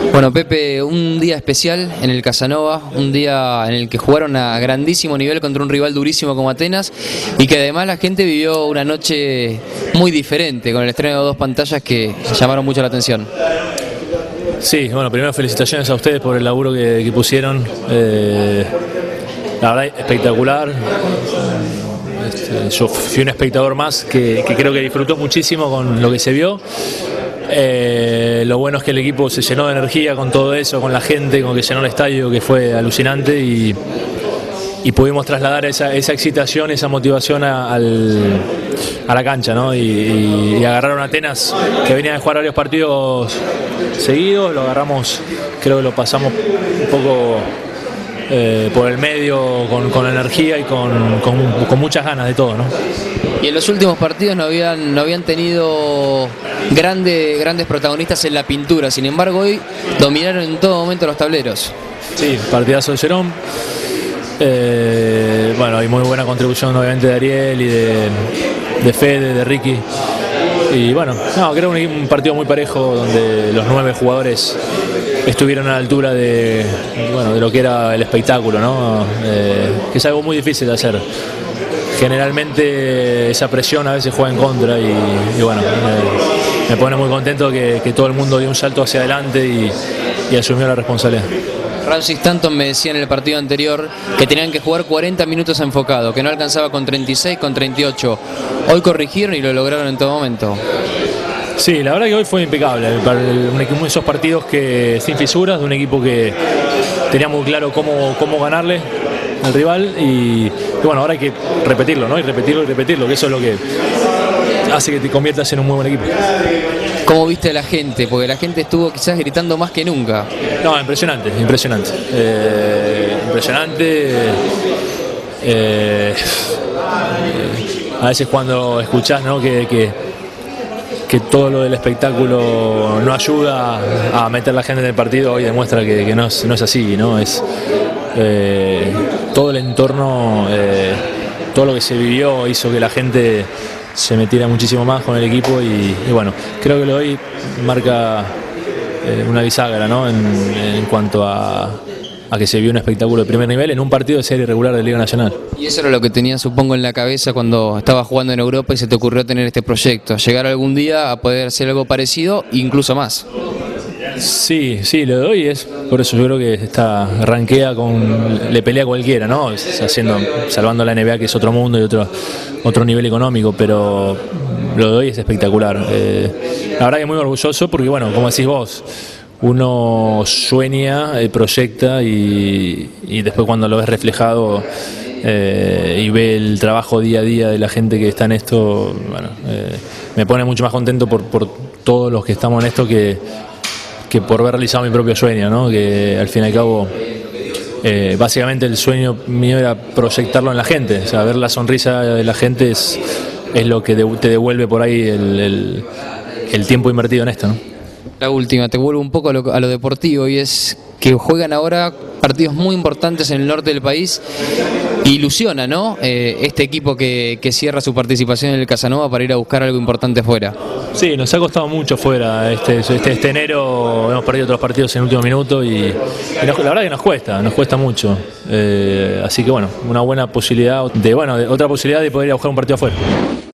Bueno, Pepe, un día especial en el Casanova, un día en el que jugaron a grandísimo nivel contra un rival durísimo como Atenas y que además la gente vivió una noche muy diferente con el estreno de dos pantallas que llamaron mucho la atención. Sí, bueno, primero felicitaciones a ustedes por el laburo que pusieron, la verdad espectacular. Yo fui un espectador más que creo que disfrutó muchísimo con lo que se vio. Lo bueno es que el equipo se llenó de energía con todo eso, con la gente, con que llenó el estadio, que fue alucinante, y pudimos trasladar esa excitación, esa motivación a la cancha, ¿no? Y agarraron a Atenas, que venía de jugar varios partidos seguidos, lo agarramos, creo que lo pasamos un poco por el medio con energía y con muchas ganas de todo, ¿no? Y en los últimos partidos no habían tenido grandes protagonistas en la pintura, sin embargo hoy dominaron en todo momento los tableros. Sí, partidazo de Jerón. Bueno, hay muy buena contribución obviamente de Ariel y de Fede, de Ricky. Y bueno, creo un partido muy parejo donde los 9 jugadores estuvieron a la altura de lo que era el espectáculo, ¿no? Que es algo muy difícil de hacer. Generalmente esa presión a veces juega en contra y bueno, me pone muy contento que todo el mundo dio un salto hacia adelante y asumió la responsabilidad. Ramsey Stanton me decía en el partido anterior que tenían que jugar 40 minutos enfocado, que no alcanzaba con 36, con 38. Hoy corrigieron y lo lograron en todo momento. Sí, la verdad que hoy fue impecable. Uno de esos partidos que sin fisuras, de un equipo que tenía muy claro cómo ganarle al rival y bueno, ahora hay que repetirlo, ¿no? Y repetirlo, que eso es lo que hace que te conviertas en un muy buen equipo. ¿Cómo viste a la gente? Porque la gente estuvo quizás gritando más que nunca. No, impresionante. A veces cuando escuchás, ¿no? que todo lo del espectáculo no ayuda a meter la gente en el partido, hoy demuestra que no es así, ¿no? Es todo el entorno, todo lo que se vivió hizo que la gente se metiera muchísimo más con el equipo y bueno, creo que lo de hoy marca una bisagra, ¿no? En cuanto a que se vio un espectáculo de primer nivel en un partido de serie regular de Liga Nacional. Y eso era lo que tenías, supongo, en la cabeza cuando estabas jugando en Europa y se te ocurrió tener este proyecto, llegar algún día a poder hacer algo parecido, incluso más. Sí, lo de hoy es, por eso yo creo que rankea le pelea a cualquiera, ¿no? Salvando la NBA, que es otro mundo y otro nivel económico, pero lo de hoy es espectacular. La verdad que muy orgulloso porque, bueno, como decís vos, uno sueña, proyecta y después cuando lo ves reflejado y ve el trabajo día a día de la gente que está en esto, bueno, me pone mucho más contento por todos los que estamos en esto que por haber realizado mi propio sueño, ¿no? Que al fin y al cabo básicamente el sueño mío era proyectarlo en la gente, o sea, ver la sonrisa de la gente es lo que te devuelve por ahí el tiempo invertido en esto, ¿no? La última, te vuelvo un poco a lo deportivo y es que juegan ahora partidos muy importantes en el norte del país. Ilusiona, ¿no? Este equipo que cierra su participación en el Casanova para ir a buscar algo importante fuera. Sí, nos ha costado mucho fuera. Este enero hemos perdido otros partidos en el último minuto y la verdad que nos cuesta mucho. Así que bueno, una buena posibilidad otra posibilidad de poder ir a buscar un partido afuera.